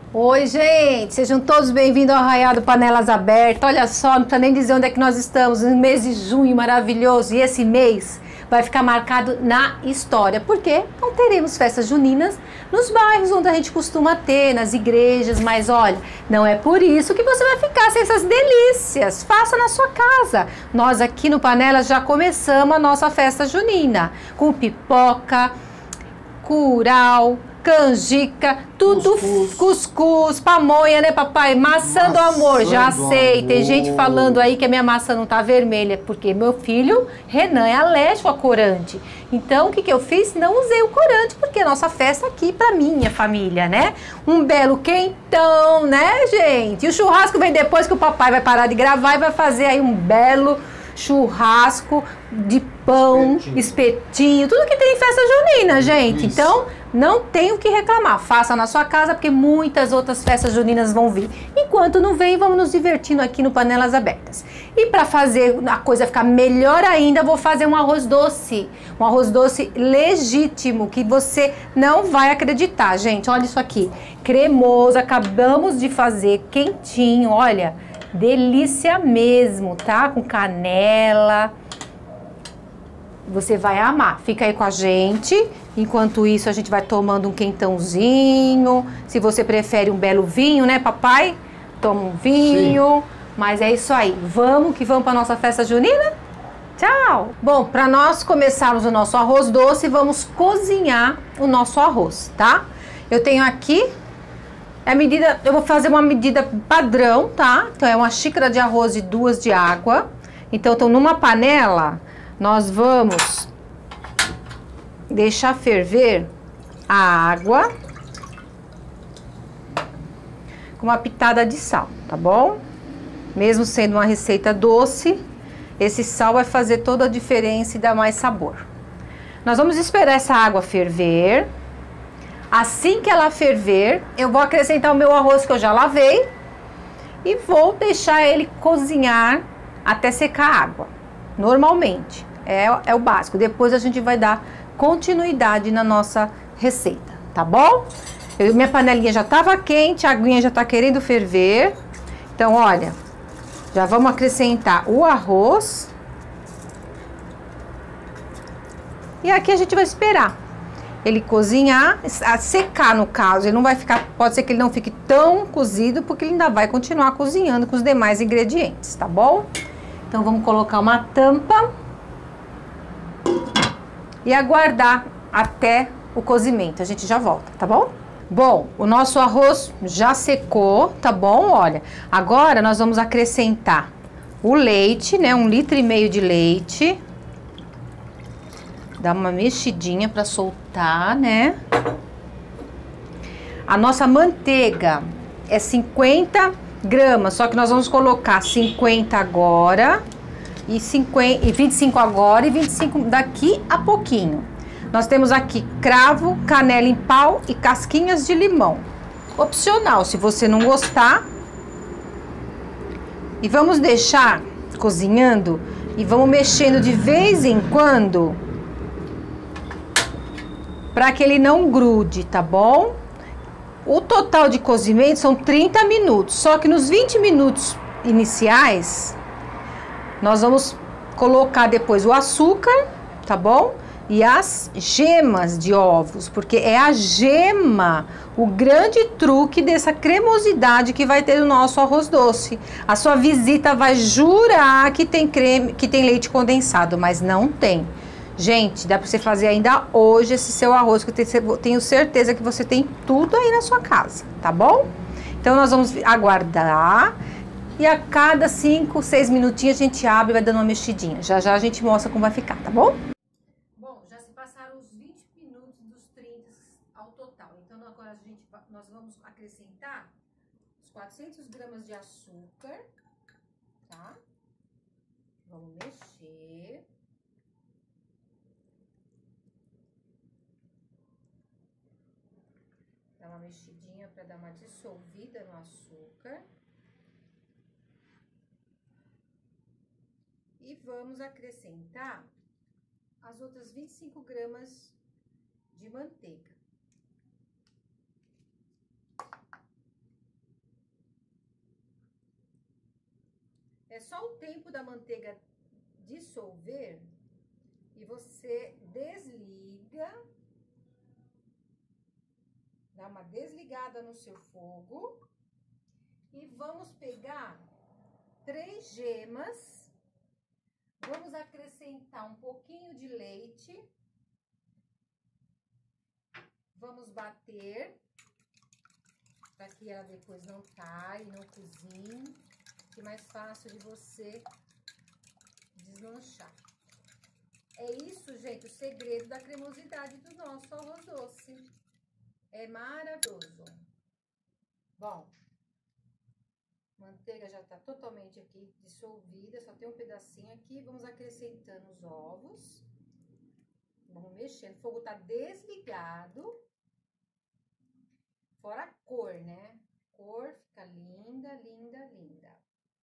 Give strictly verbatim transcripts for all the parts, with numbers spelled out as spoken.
Oi, gente! Sejam todos bem-vindos ao Arraial do Panelas Abertas. Olha só, não precisa nem dizer onde é que nós estamos, no mês de junho maravilhoso. E esse mês vai ficar marcado na história, porque não teremos festas juninas nos bairros onde a gente costuma ter, nas igrejas. Mas olha, não é por isso que você vai ficar sem essas delícias. Faça na sua casa. Nós aqui no Panelas já começamos a nossa festa junina, com pipoca, curau, canjica, tudo, cuscuz, cuscuz, pamonha, né, papai? Maçã, maçã do amor, já sei. Amor. Tem gente falando aí que a minha maçã não tá vermelha, porque meu filho, Renan, é alérgico a corante. Então, o que que eu fiz? Não usei o corante, porque é nossa festa aqui pra minha família, né? Um belo quentão, né, gente? E o churrasco vem depois que o papai vai parar de gravar e vai fazer aí um belo churrasco de pão, espetinho, espetinho tudo que tem em festa junina, gente. Isso. Então, não tem o que reclamar. Faça na sua casa, porque muitas outras festas juninas vão vir. Enquanto não vem, vamos nos divertindo aqui no Panelas Abertas. E para fazer a coisa ficar melhor ainda, vou fazer um arroz doce. Um arroz doce legítimo, que você não vai acreditar, gente. Olha isso aqui. Cremoso, acabamos de fazer, quentinho, olha. Delícia mesmo, tá? Com canela. Você vai amar. Fica aí com a gente. Enquanto isso, a gente vai tomando um quentãozinho. Se você prefere um belo vinho, né, papai? Toma um vinho. Sim. Mas é isso aí. Vamos que vamos para nossa festa junina? Tchau! Bom, para nós começarmos o nosso arroz doce, vamos cozinhar o nosso arroz, tá? Eu tenho aqui a medida, eu vou fazer uma medida padrão, tá? Então é uma xícara de arroz e duas de água. Então, então numa panela, nós vamos deixar ferver a água com uma pitada de sal, tá bom? Mesmo sendo uma receita doce, esse sal vai fazer toda a diferença e dar mais sabor. Nós vamos esperar essa água ferver. Assim que ela ferver, eu vou acrescentar o meu arroz que eu já lavei e vou deixar ele cozinhar até secar a água, normalmente. É, é o básico. Depois a gente vai dar continuidade na nossa receita, tá bom? Eu, minha panelinha já estava quente, a aguinha já está querendo ferver. Então, olha, já vamos acrescentar o arroz. E aqui a gente vai esperar ele cozinhar, a secar no caso. Ele não vai ficar, pode ser que ele não fique tão cozido, porque ele ainda vai continuar cozinhando com os demais ingredientes, tá bom? Então, vamos colocar uma tampa e aguardar até o cozimento. A gente já volta, tá bom? Bom, o nosso arroz já secou, tá bom? Olha, agora nós vamos acrescentar o leite, né? Um litro e meio de leite. Dá uma mexidinha para soltar, né? A nossa manteiga é cinquenta gramas, só que nós vamos colocar cinquenta agora e, cinquenta, e vinte e cinco agora e vinte e cinco daqui a pouquinho. Nós temos aqui cravo, canela em pau e casquinhas de limão. Opcional, se você não gostar. E vamos deixar cozinhando e vamos mexendo de vez em quando, para que ele não grude, tá bom? O total de cozimento são trinta minutos, só que nos vinte minutos iniciais, nós vamos colocar depois o açúcar, tá bom? E as gemas de ovos, porque é a gema o grande truque dessa cremosidade que vai ter no nosso arroz doce. A sua visita vai jurar que tem creme, que tem leite condensado, mas não tem. Gente, dá pra você fazer ainda hoje esse seu arroz, que eu tenho certeza que você tem tudo aí na sua casa, tá bom? Então, nós vamos aguardar e a cada cinco, seis minutinhos a gente abre e vai dando uma mexidinha. Já já a gente mostra como vai ficar, tá bom? Bom, já se passaram os vinte minutos dos trinta ao total. Então, agora a gente, nós vamos acrescentar os quatrocentas gramas de açúcar, tá? Vamos mexer. Dá uma mexidinha para dar uma dissolvida no açúcar. E vamos acrescentar as outras vinte e cinco gramas de manteiga. É só o tempo da manteiga dissolver e você desliga, dá uma desligada no seu fogo e vamos pegar três gemas, vamos acrescentar um pouquinho de leite, vamos bater para que ela depois não caia, não cozinhe, que é mais fácil de você deslanchar. É isso, gente, o segredo da cremosidade do nosso arroz doce. É maravilhoso. Bom, a manteiga já tá totalmente aqui dissolvida, só tem um pedacinho aqui. Vamos acrescentando os ovos. Vamos mexendo. O fogo tá desligado. Fora a cor, né? A cor fica linda, linda, linda.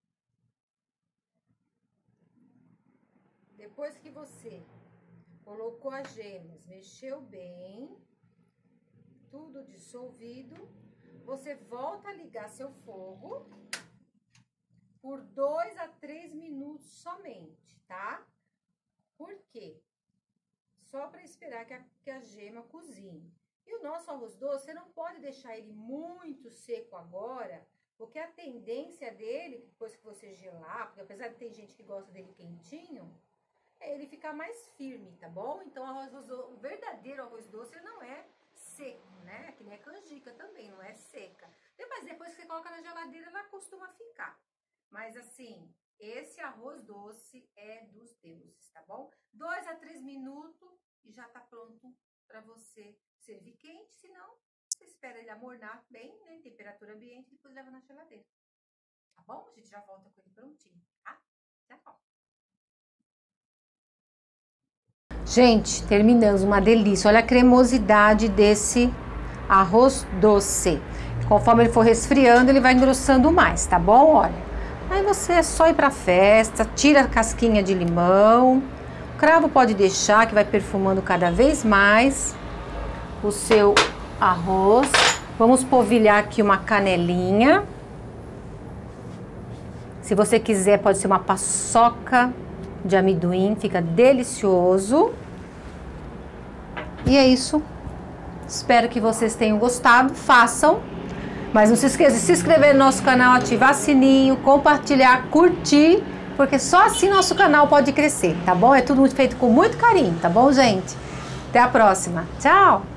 Depois que você colocou as gemas, mexeu bem, tudo dissolvido, você volta a ligar seu fogo por dois a três minutos somente, tá? Por quê? Só para esperar que a, que a gema cozinhe. E o nosso arroz doce, você não pode deixar ele muito seco agora, porque a tendência dele, depois que você gelar, porque apesar de ter gente que gosta dele quentinho, é ele ficar mais firme, tá bom? Então, o, arroz, o verdadeiro arroz doce não é seco, né? Que nem a canjica também, não é seca. Depois, depois que você coloca na geladeira, ela costuma ficar. Mas assim, esse arroz doce é dos deuses, tá bom? Dois a três minutos e já tá pronto para você servir quente, senão você espera ele amornar bem, né, em temperatura ambiente, e depois leva na geladeira. Tá bom? A gente já volta com ele prontinho, tá? Já volta. Gente, terminamos, uma delícia. Olha a cremosidade desse arroz doce. Conforme ele for resfriando, ele vai engrossando mais, tá bom? Olha, aí você é só ir pra festa, tira a casquinha de limão. O cravo pode deixar, que vai perfumando cada vez mais o seu arroz. Vamos polvilhar aqui uma canelinha. Se você quiser, pode ser uma paçoca de amendoim, fica delicioso. E é isso. Espero que vocês tenham gostado. Façam. Mas não se esqueça de se inscrever no nosso canal, ativar sininho, compartilhar, curtir, porque só assim nosso canal pode crescer, tá bom? É tudo feito com muito carinho, tá bom, gente? Até a próxima. Tchau!